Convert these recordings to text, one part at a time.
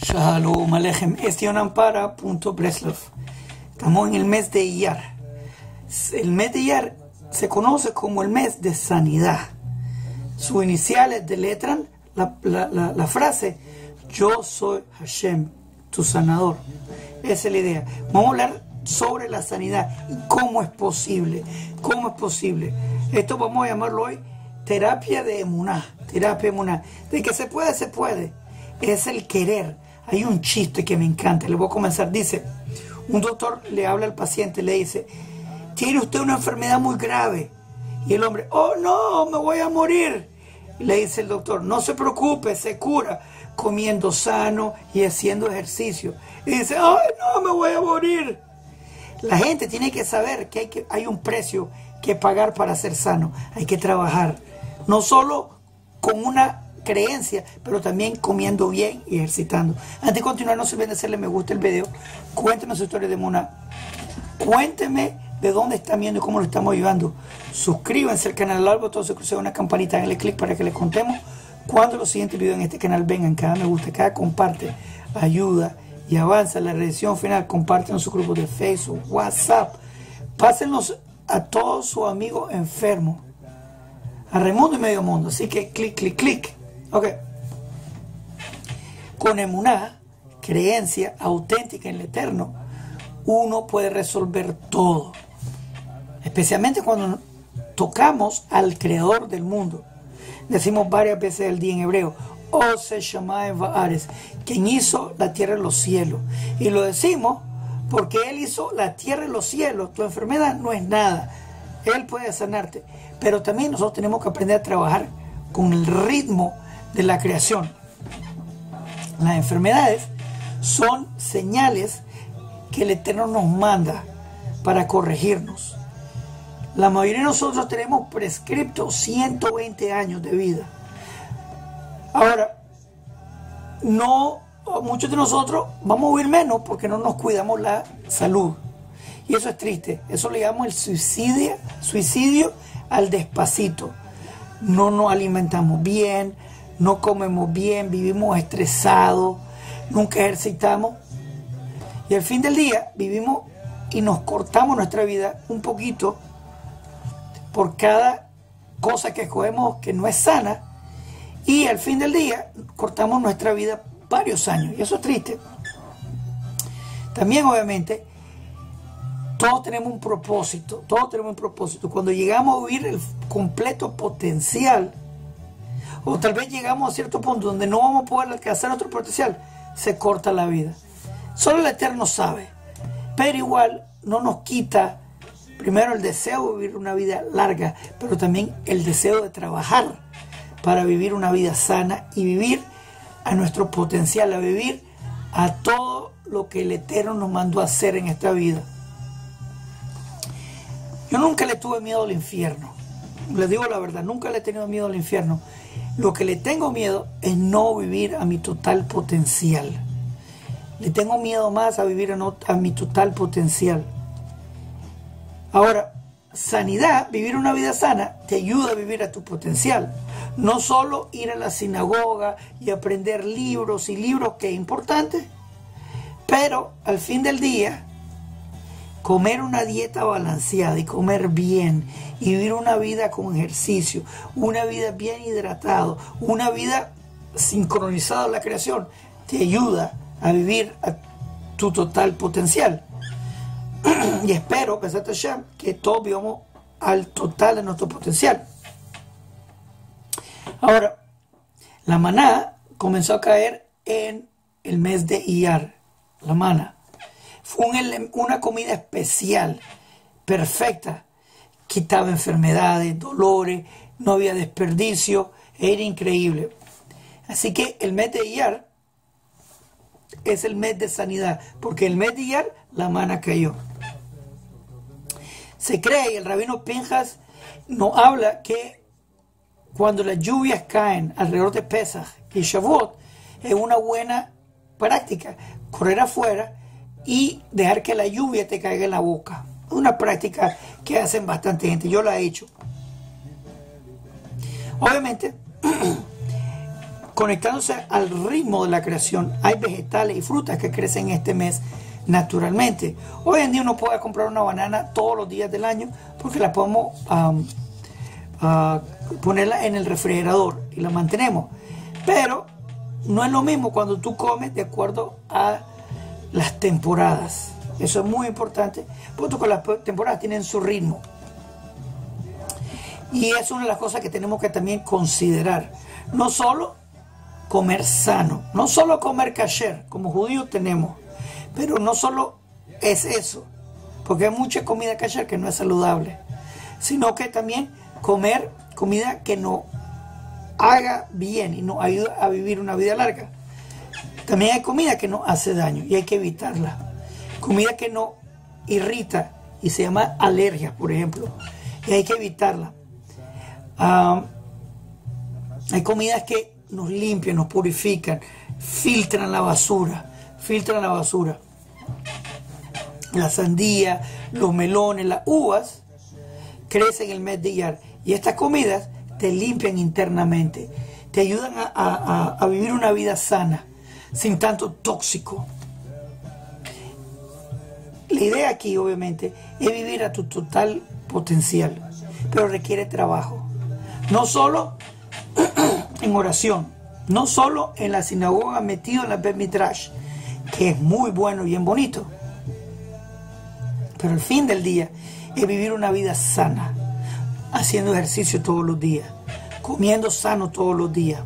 Shalom Alejem, Estionampara.breslov. Estamos en el mes de Iyar. El mes de Iyar se conoce como el mes de sanidad. Sus iniciales deletran la frase: yo soy Hashem, tu sanador. Esa es la idea. Vamos a hablar sobre la sanidad y cómo es posible. ¿Cómo es posible? Esto vamos a llamarlo hoy terapia de emuná. Terapia de emuná. De que se puede, se puede. Es el querer. Hay un chiste que me encanta. Le voy a comenzar. Dice, un doctor le habla al paciente, le dice: tiene usted una enfermedad muy grave. Y el hombre: oh no, me voy a morir. Y le dice el doctor: no se preocupe, se cura comiendo sano y haciendo ejercicio. Y dice: ay no, me voy a morir. La gente tiene que saber que hay un precio que pagar para ser sano. Hay que trabajar, no solo con una creencia, pero también comiendo bien y ejercitando. Antes de continuar, no se olviden de hacerle me gusta el video. Cuénteme su historia de Emuná. Cuénteme de dónde están viendo y cómo lo estamos ayudando. Suscríbanse al canal, al botón, se cruce una campanita, denle clic para que les contemos cuando los siguientes videos en este canal vengan. Cada me gusta, cada comparte, ayuda y avanza la reacción final. Comparten en su grupo de Facebook, WhatsApp. Pásenlos a todos sus amigos enfermos, a Raimundo y medio mundo. Así que clic, clic, clic. Ok. Con emuná, creencia auténtica en el Eterno, uno puede resolver todo. Especialmente cuando tocamos al Creador del mundo. Decimos varias veces al día en hebreo: Ose Shamayim Va'aretz, quien hizo la tierra y los cielos. Y lo decimos porque Él hizo la tierra y los cielos. Tu enfermedad no es nada. Él puede sanarte. Pero también nosotros tenemos que aprender a trabajar con el ritmo de la creación. Las enfermedades son señales que el Eterno nos manda para corregirnos. La mayoría de nosotros tenemos prescripto 120 años de vida. Ahora, muchos de nosotros vamos a vivir menos porque no nos cuidamos la salud. Y eso es triste. Eso le llamamos el suicidio al despacito. No nos alimentamos bien, no comemos bien, vivimos estresados, nunca ejercitamos. Y al fin del día vivimos y nos cortamos nuestra vida un poquito por cada cosa que escogemos que no es sana. Y al fin del día cortamos nuestra vida varios años. Y eso es triste. También, obviamente, todos tenemos un propósito. Todos tenemos un propósito. Cuando llegamos a vivir el completo potencial, o tal vez llegamos a cierto punto donde no vamos a poder alcanzar nuestro potencial, se corta la vida. Solo el Eterno sabe. Pero igual no nos quita, primero, el deseo de vivir una vida larga, pero también el deseo de trabajar para vivir una vida sana y vivir a nuestro potencial, a vivir a todo lo que el Eterno nos mandó a hacer en esta vida. Yo nunca le tuve miedo al infierno. Les digo la verdad, nunca le he tenido miedo al infierno. Lo que le tengo miedo es no vivir a mi total potencial. Le tengo miedo más a vivir a mi total potencial. Ahora, sanidad, vivir una vida sana, te ayuda a vivir a tu potencial. No solo ir a la sinagoga y aprender libros y libros, que es importante, pero al fin del día, comer una dieta balanceada y comer bien y vivir una vida con ejercicio, una vida bien hidratado, una vida sincronizada a la creación, te ayuda a vivir a tu total potencial. Y espero que todos vivamos al total de nuestro potencial. Ahora, la maná comenzó a caer en el mes de Iyar. La maná fue una comida especial, perfecta. Quitaba enfermedades, dolores, no había desperdicio, era increíble. Así que el mes de Iyar es el mes de sanidad, porque el mes de Iyar la maná cayó. Se cree, y el rabino Pinjas nos habla, que cuando las lluvias caen alrededor de Pesach y Shavuot, es una buena práctica correr afuera y dejar que la lluvia te caiga en la boca. Una práctica que hacen bastante gente. Yo la he hecho. Obviamente, conectándose al ritmo de la creación. Hay vegetales y frutas que crecen este mes naturalmente. Hoy en día uno puede comprar una banana todos los días del año porque la podemos ponerla en el refrigerador y la mantenemos. Pero no es lo mismo cuando tú comes de acuerdo a las temporadas. Eso es muy importante, porque las temporadas tienen su ritmo. Y es una de las cosas que tenemos que también considerar. No solo comer sano, no solo comer kasher, como judíos tenemos, pero no solo es eso, porque hay mucha comida kasher que no es saludable, sino que también comer comida que nos haga bien y nos ayuda a vivir una vida larga. También hay comida que nos hace daño y hay que evitarla. Comida que nos irrita y se llama alergias, por ejemplo, y hay que evitarla. Hay comidas que nos limpian, nos purifican, filtran la basura. La sandía, los melones, las uvas crecen en el mes de Iyar. Y estas comidas te limpian internamente, te ayudan a vivir una vida sana, sin tanto tóxico. La idea aquí, obviamente, es vivir a tu total potencial, pero requiere trabajo. No solo en oración, no solo en la sinagoga metido en la Bet Midrash, que es muy bueno y bien bonito, pero el fin del día es vivir una vida sana, haciendo ejercicio todos los días, comiendo sano todos los días,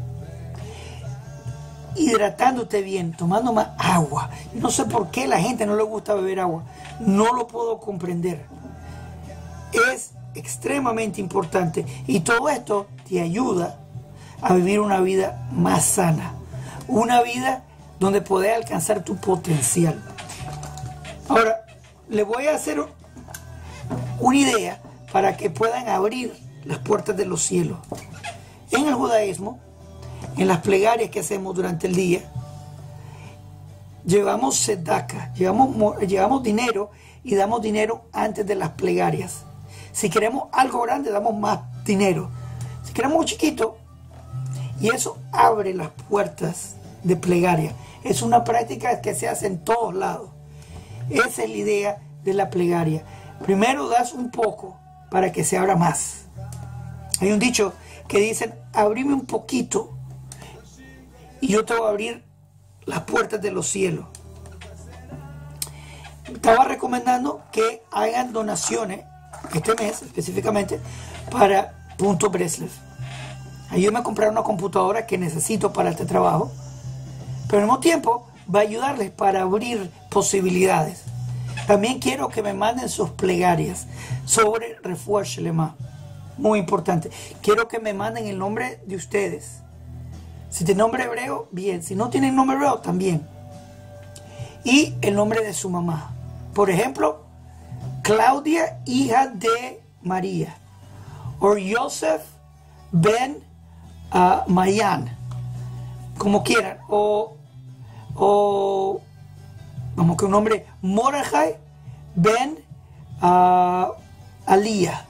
hidratándote bien, tomando más agua. No sé por qué a la gente no le gusta beber agua, no lo puedo comprender. Es extremadamente importante y todo esto te ayuda a vivir una vida más sana, una vida donde podés alcanzar tu potencial. Ahora, les voy a hacer una idea para que puedan abrir las puertas de los cielos. En el judaísmo, en las plegarias que hacemos durante el día, llevamos sedaka, llevamos dinero y damos dinero antes de las plegarias. Si queremos algo grande, damos más dinero. Si queremos un chiquito, y eso abre las puertas de plegaria. Es una práctica que se hace en todos lados. Esa es la idea de la plegaria. Primero das un poco para que se abra más. Hay un dicho que dicen, abrime un poquito y yo te voy a abrir las puertas de los cielos. Estaba recomendando que hagan donaciones este mes específicamente para Punto Breslev. Ayúdame a comprar una computadora que necesito para este trabajo, pero al mismo tiempo va a ayudarles para abrir posibilidades. También quiero que me manden sus plegarias sobre Refuah Shelema. Muy importante. Quiero que me manden el nombre de ustedes. Si tienen nombre hebreo, bien. Si no tienen nombre hebreo, también. Y el nombre de su mamá. Por ejemplo, Claudia, hija de María. O Yosef ben Mayan. Como quieran. O vamos que un nombre, Mordechai ben Aliyah.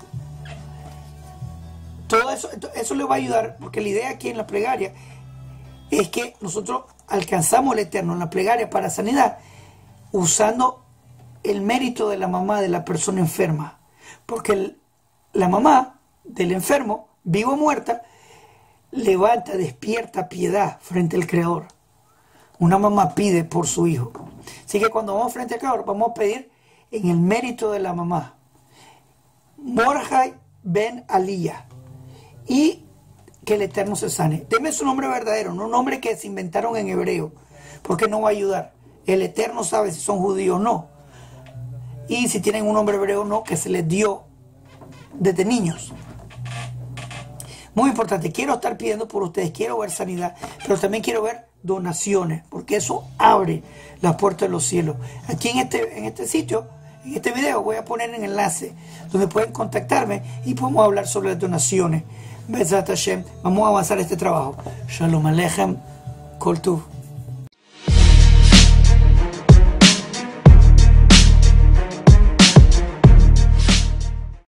Todo eso le va a ayudar, porque la idea aquí en la plegaria es que nosotros alcanzamos el Eterno en la plegaria para sanidad usando el mérito de la mamá de la persona enferma, porque la mamá del enfermo, vivo o muerta, levanta, despierta piedad frente al Creador. Una mamá pide por su hijo. Así que cuando vamos frente al Creador, vamos a pedir en el mérito de la mamá. Mordechai ben Aliyah. Y que el Eterno se sane. Deme su nombre verdadero, no un nombre que se inventaron en hebreo, porque no va a ayudar. El Eterno sabe si son judíos o no. Y si tienen un nombre hebreo o no, que se les dio desde niños. Muy importante, quiero estar pidiendo por ustedes, quiero ver sanidad, pero también quiero ver donaciones, porque eso abre las puertas de los cielos. Aquí en este sitio, en este video, voy a poner un enlace donde pueden contactarme y podemos hablar sobre las donaciones. Bezat Hashem, vamos a avanzar este trabajo. Shalom Aleichem, Kol Tuv.